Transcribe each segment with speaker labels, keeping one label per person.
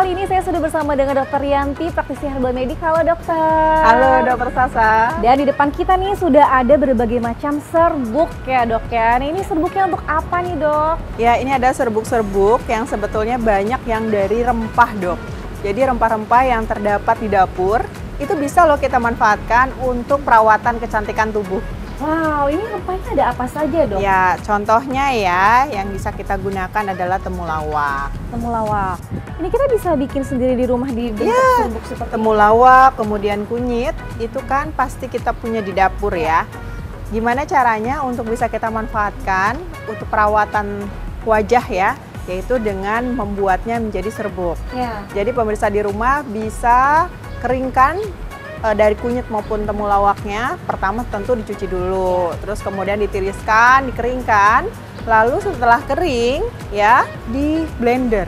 Speaker 1: kali ini saya sudah bersama dengan Dokter Rianti, praktisi herbal medik. Halo dokter.
Speaker 2: Halo Dokter Sasa.
Speaker 1: Dan di depan kita nih sudah ada berbagai macam serbuk ya dok ya. Nah, ini serbuknya untuk apa nih dok?
Speaker 2: Ya, ini ada serbuk-serbuk yang sebetulnya banyak yang dari rempah dok. Jadi rempah-rempah yang terdapat di dapur itu bisa loh kita manfaatkan untuk perawatan kecantikan tubuh.
Speaker 1: Wow, ini rempahnya ada apa saja dok?
Speaker 2: Ya, contohnya ya yang bisa kita gunakan adalah temulawak.
Speaker 1: Temulawak. Ini kita bisa bikin sendiri di rumah di bentuk serbuk seperti
Speaker 2: temulawak, kemudian kunyit, itu kan pasti kita punya di dapur ya. Gimana caranya untuk bisa kita manfaatkan untuk perawatan wajah ya, yaitu dengan membuatnya menjadi serbuk.
Speaker 1: Ya.
Speaker 2: Jadi pemirsa di rumah bisa keringkan dari kunyit maupun temulawaknya. Pertama tentu dicuci dulu, terus kemudian ditiriskan, dikeringkan, lalu setelah kering ya di blender.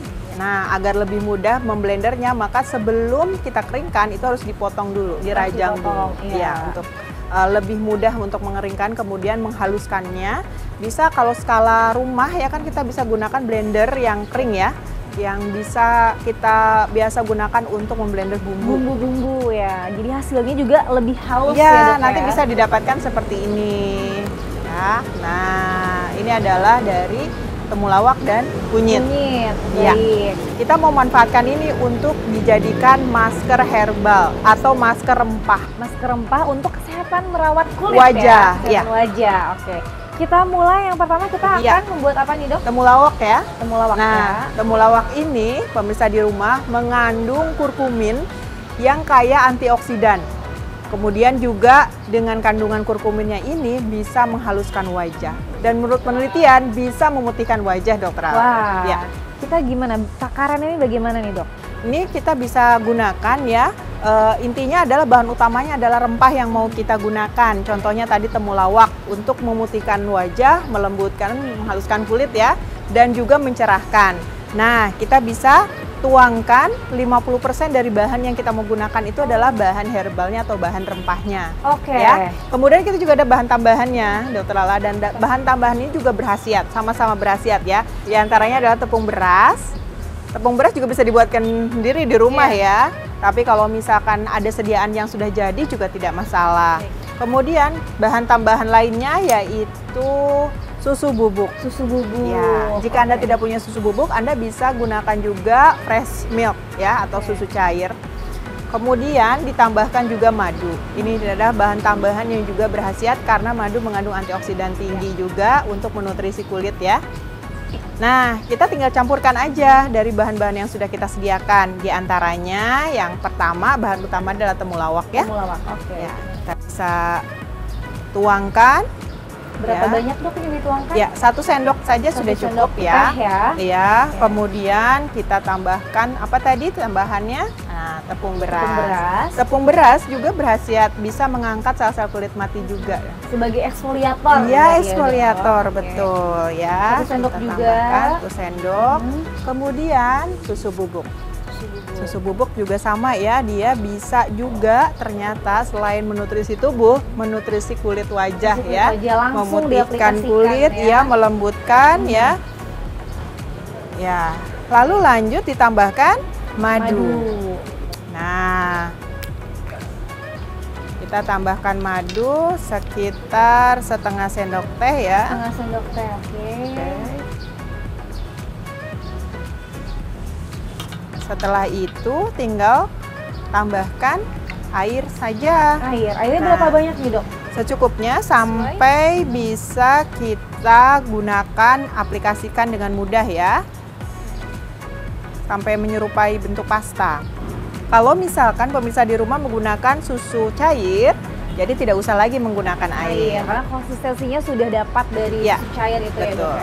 Speaker 2: Nah, agar lebih mudah memblendernya, maka sebelum kita keringkan itu harus dipotong dulu, dirajang dulu. Ya, untuk lebih mudah untuk mengeringkan, kemudian menghaluskannya. Bisa kalau skala rumah ya kan kita bisa gunakan blender yang kering ya, yang bisa kita biasa gunakan untuk memblender
Speaker 1: bumbu-bumbu ya. Jadi hasilnya juga lebih halus
Speaker 2: ya,
Speaker 1: dok,
Speaker 2: nanti bisa didapatkan seperti ini. Ya, nah ini adalah dari temulawak dan kunyit.
Speaker 1: Ya.
Speaker 2: Kita mau manfaatkan ini untuk dijadikan masker herbal atau masker rempah.
Speaker 1: Masker rempah untuk kesehatan merawat kulit
Speaker 2: wajah.
Speaker 1: Ya. Wajah, oke. Kita mulai yang pertama kita akan membuat apa nih dok?
Speaker 2: Temulawak ya.
Speaker 1: Temulawak.
Speaker 2: Nah, temulawak ini pemirsa di rumah mengandung kurkumin yang kaya antioksidan. Kemudian juga dengan kandungan kurkuminnya ini bisa menghaluskan wajah. Dan menurut penelitian bisa memutihkan wajah dokter.
Speaker 1: Wah, ya. Kita gimana? Takaran ini bagaimana nih dok?
Speaker 2: Ini kita bisa gunakan ya. Intinya adalah bahan utamanya adalah rempah yang mau kita gunakan. Contohnya tadi temulawak untuk memutihkan wajah, melembutkan, menghaluskan kulit ya, dan juga mencerahkan. Nah, kita bisa tuangkan 50% dari bahan yang kita mau gunakan itu adalah bahan herbalnya atau bahan rempahnya.
Speaker 1: Oke.
Speaker 2: Ya. Kemudian kita juga ada bahan tambahannya, Dokter Lala, dan bahan tambahan ini juga berkhasiat, sama-sama berkhasiat ya. Di antaranya adalah tepung beras. Tepung beras juga bisa dibuatkan sendiri di rumah ya. Tapi kalau misalkan ada sediaan yang sudah jadi juga tidak masalah. Kemudian bahan tambahan lainnya yaitu susu bubuk.
Speaker 1: Susu bubuk.
Speaker 2: Ya, jika Anda tidak punya susu bubuk, Anda bisa gunakan juga fresh milk ya atau susu cair. Kemudian ditambahkan juga madu. Ini adalah bahan tambahan yang juga berkhasiat karena madu mengandung antioksidan tinggi juga untuk menutrisi kulit ya. Nah, kita tinggal campurkan aja dari bahan-bahan yang sudah kita sediakan. Di antaranya yang pertama, bahan utama adalah temulawak ya.
Speaker 1: Temulawak, oke.
Speaker 2: Ya, kita bisa tuangkan.
Speaker 1: Berapa banyak dok ini dituangkan?
Speaker 2: Ya, 1 sendok saja sudah cukup ya. Ya, kemudian kita tambahkan apa tadi tambahannya? Nah, tepung beras. Tepung beras juga berkhasiat bisa mengangkat sel-sel kulit mati juga.
Speaker 1: Sebagai eksfoliator.
Speaker 2: Iya, eksfoliator betul ya.
Speaker 1: 1 sendok
Speaker 2: kita
Speaker 1: juga.
Speaker 2: 1 sendok. Kemudian susu bubuk. Susu bubuk juga sama ya, dia bisa juga ternyata selain menutrisi tubuh, menutrisi kulit wajah ya, memutihkan kulit ya, melembutkan ya. Ya, lalu lanjut ditambahkan madu. Nah, kita tambahkan madu sekitar setengah sendok teh ya.
Speaker 1: Setengah sendok teh, oke.
Speaker 2: Setelah itu tinggal tambahkan air saja.
Speaker 1: Airnya berapa banyak nih dok?
Speaker 2: Secukupnya sampai bisa kita gunakan, aplikasikan dengan mudah ya. Sampai menyerupai bentuk pasta. Kalau misalkan pemirsa di rumah menggunakan susu cair, jadi tidak usah lagi menggunakan air.
Speaker 1: Karena konsistensinya sudah dapat dari susu cair itu ya dok.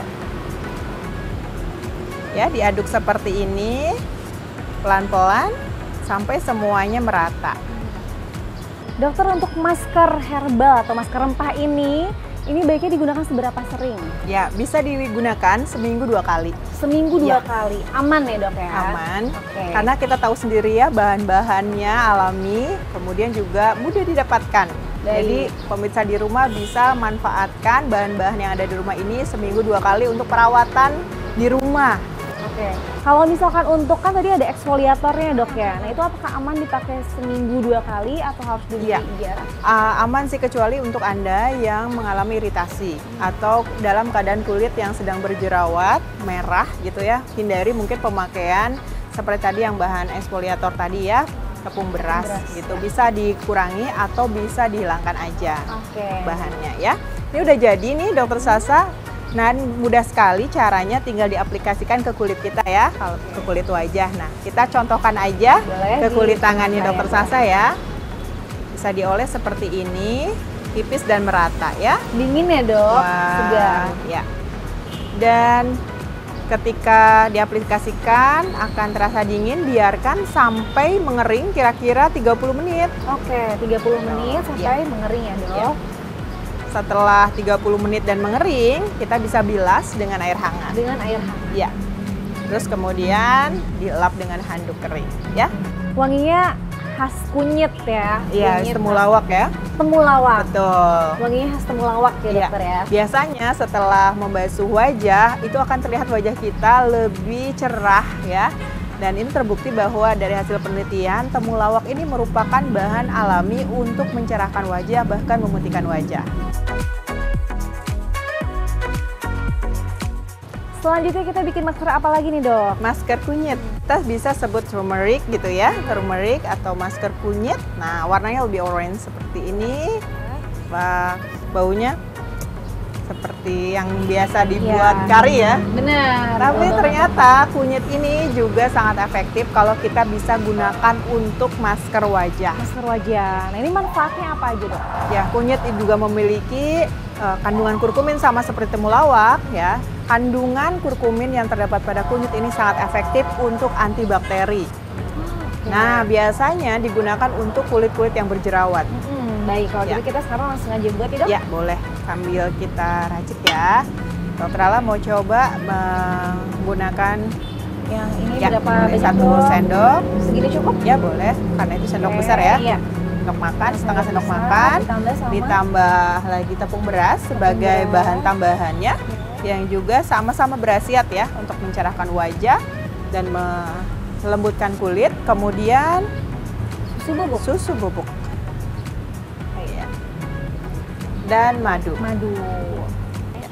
Speaker 2: Ya, diaduk seperti ini. Pelan-pelan sampai semuanya merata.
Speaker 1: Dokter, untuk masker herbal atau masker rempah ini baiknya digunakan seberapa sering?
Speaker 2: Ya, bisa digunakan seminggu 2 kali.
Speaker 1: Seminggu 2 kali, aman ya dok ya?
Speaker 2: Aman, karena kita tahu sendiri ya bahan-bahannya alami, kemudian juga mudah didapatkan. Jadi pemirsa di rumah bisa manfaatkan bahan-bahan yang ada di rumah ini seminggu 2 kali untuk perawatan di rumah.
Speaker 1: Oke. Kalau misalkan untuk kan tadi ada eksfoliatornya dok ya. Nah itu apakah aman dipakai seminggu 2 kali atau harus dibeli
Speaker 2: Iya.
Speaker 1: jarak?
Speaker 2: Aman sih kecuali untuk Anda yang mengalami iritasi atau dalam keadaan kulit yang sedang berjerawat, merah gitu ya. Hindari mungkin pemakaian seperti tadi yang bahan eksfoliator tadi ya, tepung beras gitu. Bisa dikurangi atau bisa dihilangkan aja bahannya ya. Ini udah jadi nih Dokter Sasa. Nah, mudah sekali caranya, tinggal diaplikasikan ke kulit kita ya, kalau ke kulit wajah. Nah, kita contohkan aja ke kulit tangannya Dokter Sasa ya. Bisa dioles seperti ini, tipis dan merata ya.
Speaker 1: Dingin ya dok? Segar.
Speaker 2: Ya. Dan ketika diaplikasikan akan terasa dingin, biarkan sampai mengering kira-kira 30 menit.
Speaker 1: Oke, 30 menit sampai mengering ya dok? Ya.
Speaker 2: Setelah 30 menit dan mengering, kita bisa bilas dengan air hangat.
Speaker 1: Dengan air hangat?
Speaker 2: Ya. Terus kemudian dilap dengan handuk kering, ya.
Speaker 1: Wanginya khas kunyit ya?
Speaker 2: Iya, temulawak ya.
Speaker 1: Temulawak? Betul. Wanginya khas temulawak ya dokter ya?
Speaker 2: Biasanya setelah membasuh wajah, itu akan terlihat wajah kita lebih cerah ya. Dan ini terbukti bahwa dari hasil penelitian, temulawak ini merupakan bahan alami untuk mencerahkan wajah, bahkan memutihkan wajah.
Speaker 1: Selanjutnya kita bikin masker apa lagi nih dok?
Speaker 2: Masker kunyit. Kita bisa sebut turmeric gitu ya, turmeric atau masker kunyit. Nah, warnanya lebih orange seperti ini. Baunya seperti yang biasa dibuat kari ya.
Speaker 1: Benar.
Speaker 2: Tapi ternyata kunyit ini juga sangat efektif kalau kita bisa gunakan untuk masker wajah.
Speaker 1: Masker wajah. Nah ini manfaatnya apa aja dok?
Speaker 2: Ya, kunyit juga memiliki kandungan kurkumin sama seperti temulawak ya. Kandungan kurkumin yang terdapat pada kunyit ini sangat efektif untuk antibakteri. Nah, biasanya digunakan untuk kulit-kulit yang berjerawat.
Speaker 1: Baik, kalau gitu kita sekarang langsung aja buat ya dok?
Speaker 2: Ya, boleh. Sambil kita racik ya. Dokter Ala mau coba menggunakan
Speaker 1: yang ini berapa banyak
Speaker 2: 1 sendok.
Speaker 1: Segini cukup?
Speaker 2: Ya, boleh. Karena itu sendok besar ya.
Speaker 1: Iya.
Speaker 2: Sendok makan, setengah sendok makan. Ditambah lagi tepung beras sebagai bahan tambahannya. Yang juga sama-sama berkhasiat ya untuk mencerahkan wajah dan melembutkan kulit. Kemudian susu bubuk. Ya. Dan madu. Ya.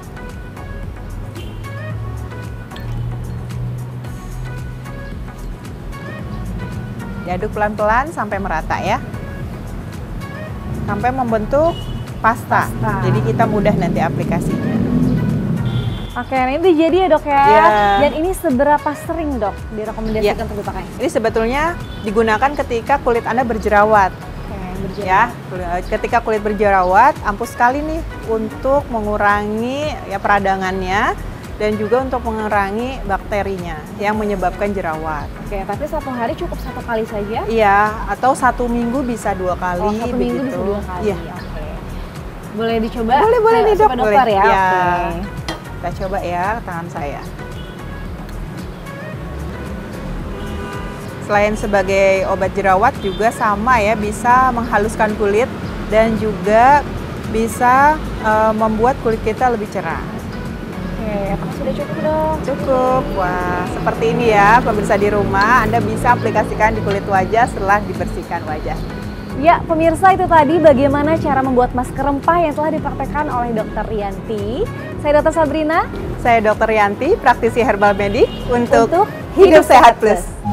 Speaker 2: Diaduk pelan-pelan sampai merata ya. Sampai membentuk pasta. Jadi kita mudah nanti aplikasinya.
Speaker 1: Oke, nah ini jadi ya dok ya. Dan ini seberapa sering dok direkomendasikan untuk dipakai?
Speaker 2: Ini sebetulnya digunakan ketika kulit Anda berjerawat. Ya, ketika kulit berjerawat, ampuh sekali nih untuk mengurangi ya peradangannya dan juga untuk mengurangi bakterinya yang menyebabkan jerawat.
Speaker 1: Oke, tapi 1 hari cukup 1 kali saja?
Speaker 2: Iya, atau 1 minggu bisa 2 kali.
Speaker 1: Oh, 1 minggu bisa 2 kali.
Speaker 2: Iya.
Speaker 1: Oke. Boleh dicoba?
Speaker 2: Boleh nih dok.
Speaker 1: Dokter ya.
Speaker 2: Oke. Kita coba ya ke tangan saya. Selain sebagai obat jerawat juga sama ya, bisa menghaluskan kulit dan juga bisa membuat kulit kita lebih cerah.
Speaker 1: Oke, apakah sudah cukup dok?
Speaker 2: Cukup. Wah, seperti ini ya pemirsa di rumah, Anda bisa aplikasikan di kulit wajah setelah dibersihkan wajah.
Speaker 1: Ya, pemirsa itu tadi bagaimana cara membuat masker rempah yang telah dipraktekkan oleh Dr. Rianti. Saya Dr. Sabrina.
Speaker 2: Saya Dr. Rianti, praktisi herbal medik untuk Hidup Sehat Plus.